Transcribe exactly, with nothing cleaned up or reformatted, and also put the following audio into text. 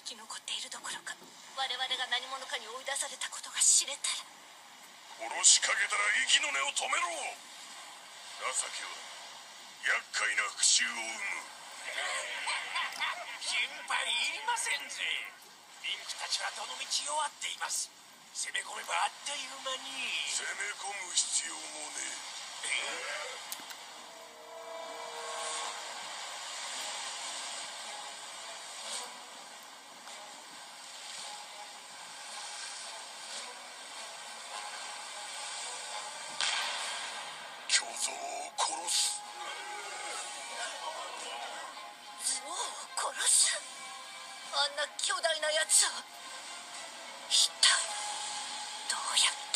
生き残っているどころか我々が何者かに追い出されたことが知れたら。 殺しかけたら息の根を止めろ。情けは厄介な復讐を生む。 心配いりませんぜ。リンクたちはどの道弱っています。攻め込めばあっという間に。 攻め込む必要もねえ。巨像を殺す。 象を殺す。あんな巨大なやつを一体どうやって。